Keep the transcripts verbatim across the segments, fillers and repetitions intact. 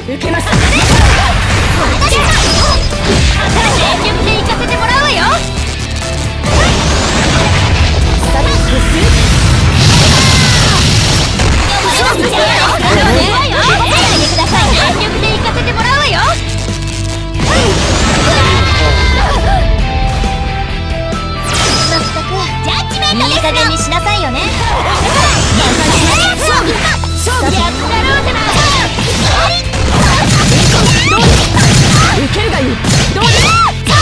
受けます。 全力で行かせてもらうわよ。 さて、突進。 全力で行かせてもらうわよ。まったくジャッジメントですの。いい加減にしなさいよね。勝負やったろうかな。 受けるがいい。どうです。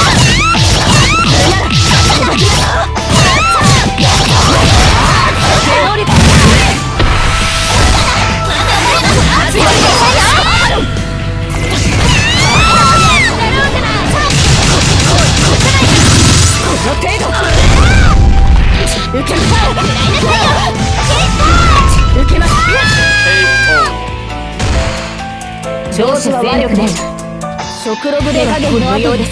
調子は悪くない。食ロブで加減のようです。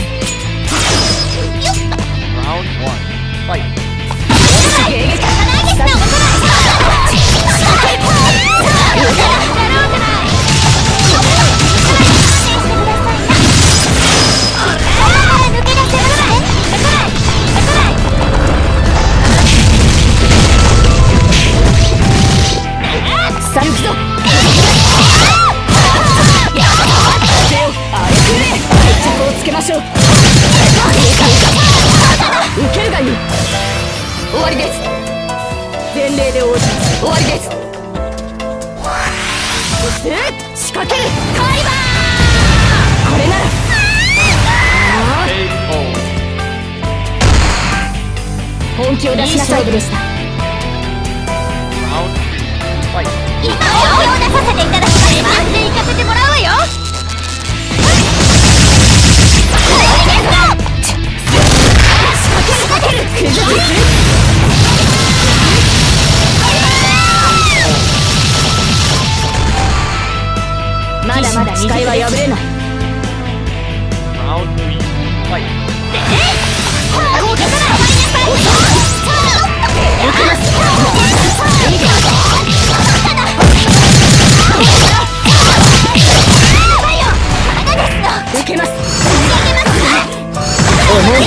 さあ行くぞ。つけましょう。受けるがいい。終わりです。前例で応じ終わりです。そして仕掛けるカイバー。これなら本気を出しなさい。いい勝負でした。今本気を出させていただきます。自分で行かせてもらうわよ。まだまだ誓いは破れない。受けます。重い。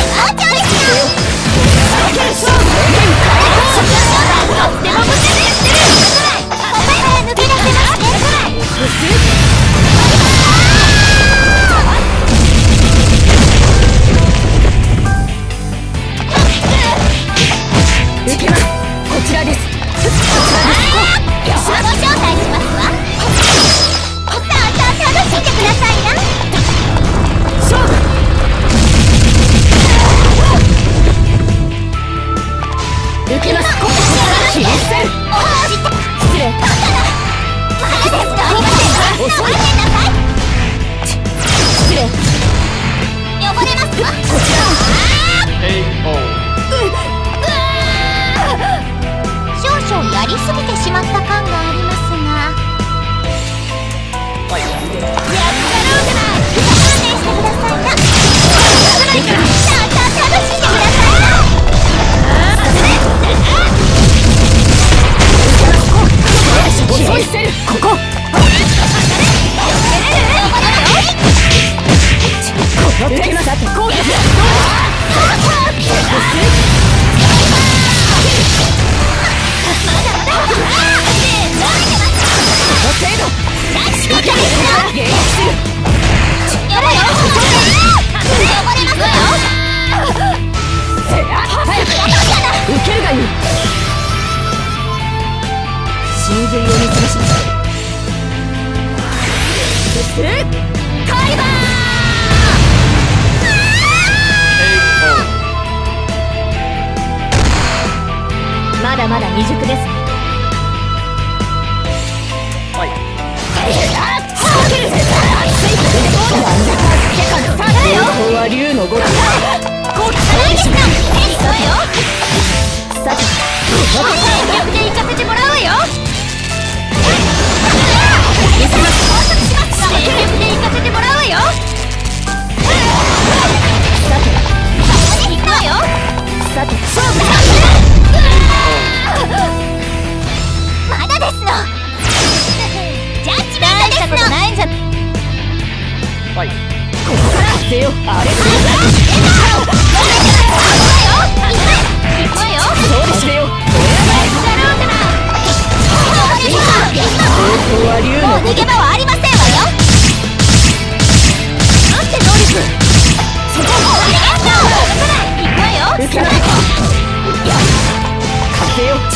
やりすぎてしまった感がありますが、やったろうかな。勘弁してくださいな。楽しんでくださいな。遅いせる。ここ受けます。さてこうです。受けるがいい。神髄を見つめします。そしてカイバー。まだまだ未熟です。はい。ここは竜のごと。こっちからですな。さて、全力で行かせてもらうわよ。全力で行かせてもらうわよ。さて、行くわよ。さて、勝負だ。まだですの。ジャッジメントですの。大したことないんじゃ。 せよあれだ。行くわよ。そうですよ。方法は竜のもう逃げ場はありませんわよ。なんて能力。そこも行くわよ。受けないか。風よ。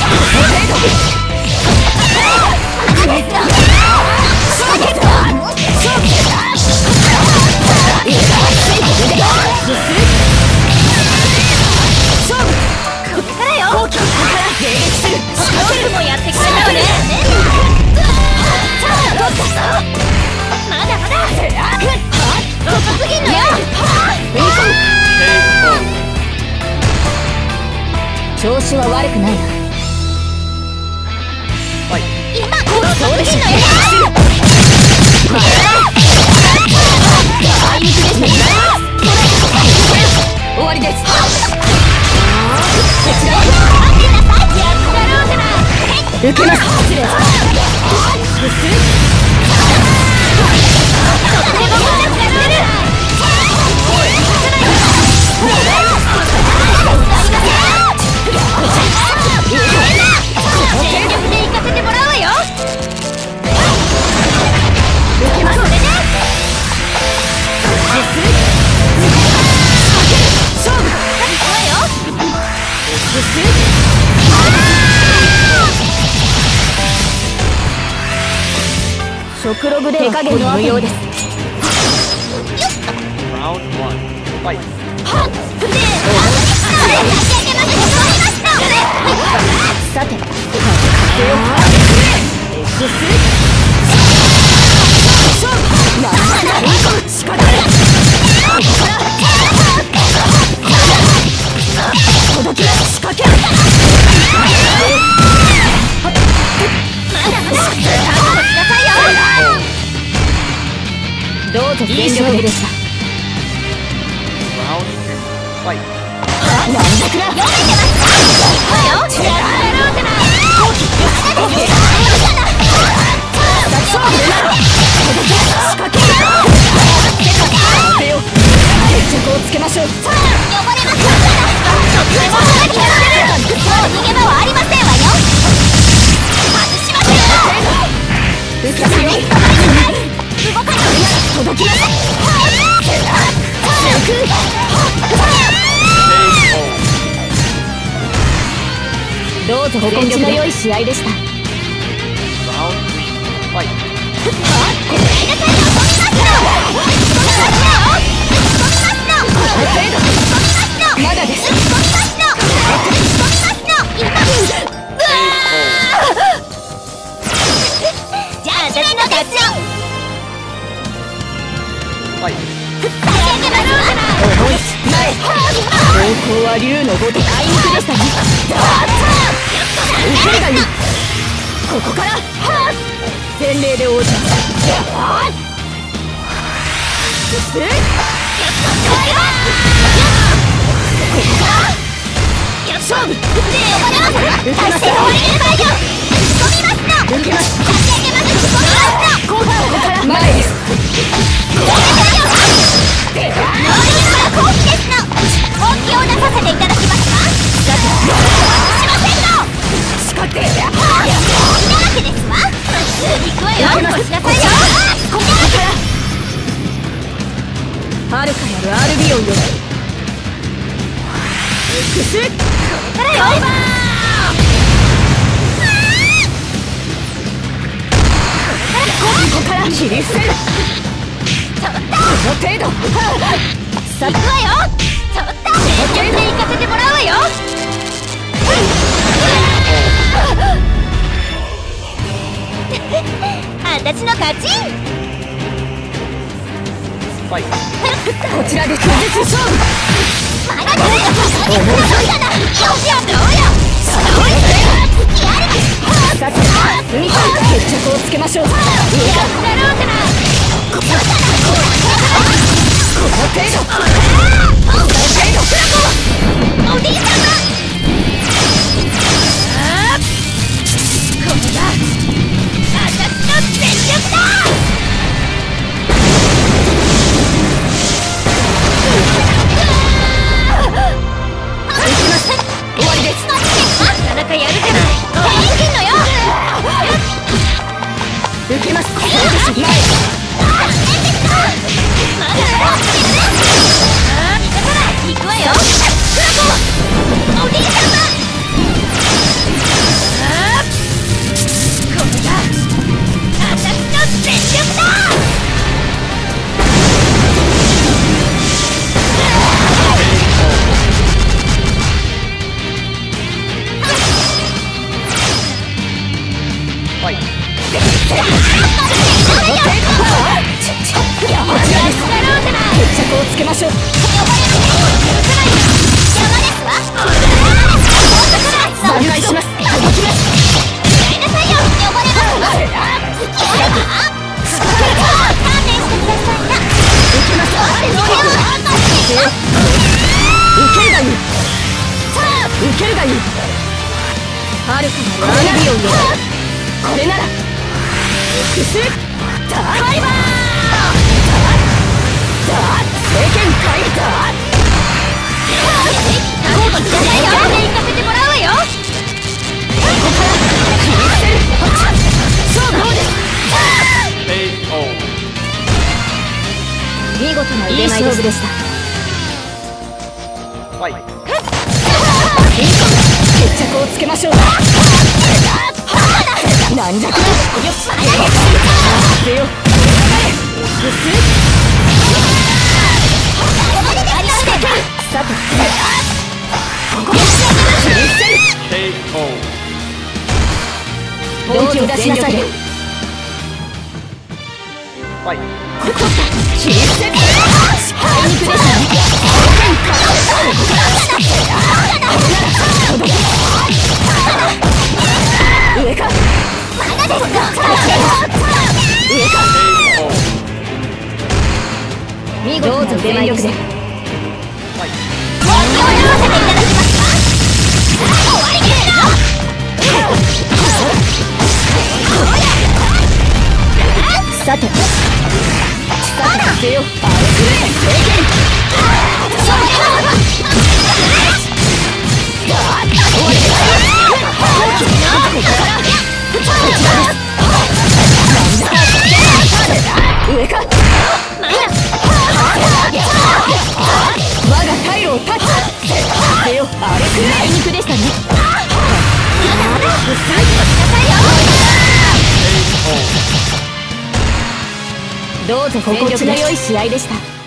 もやってくれたわね。まだまだ突撃のよ。調子は悪くないな。今この突撃のよ。終わりです。受けます。失礼。全力で行かせてもらうわよ。受けます。それで勝負。行くわよ。食ログで手加減の無用です。さて、届きます。仕掛ける。まだまだどうぞ全力でした。なんだくら読めてますか。行くわよ。やってやろうかな。仕掛ける。決着をつけましょう。呼ばれますから。逃げ場はありませんわよ。外しますよ。受け止めに動かない。届きます。どうぞ心地の良い試合でした。まだです。じゃあ私の勝ち。はい。方向は竜のごとくあいにくでしたね。受けるがいい。ここから全霊で応じます。そしてここから勝負。受けます。受けます。ここから前です。本気を出させていただきますか。しませんの。仕掛け。だらけですわ。行くわよ。こちなさいよ。ここからはるかなるアルビオンよ。くす。ここからよ。ここから切り捨てる。ちょっとこの程度。さあ行くわよ。ちょっと全力で行かせてもらうわよ。私の勝ち。こちらで拒絶勝負。まだです。さて海から決着をつけましょう。やったろうかな。この程度。この程度。おじいさま。これが私の全力だ。 はるかなる指を入れる。これなら複数タイバーだ聖剣回だゴートじゃないよ。行かせてもらうわよ。ここから切り捨てる。勝負どうです。見事な腕前でした。決着をつけましょう。なんじゃこれ。よしせよ。さて本気を出しなさい。切り捨て。あいにくでしたね。上か。まだですか。上か。見事な全力で。本気を表せていただきますか。終わり切れろ。さてさてせよ。あれくれ聖剣。上か。我が退路を断つ。せよ。あれくらい肉でしたね。どうぞ心地の良い試合でした。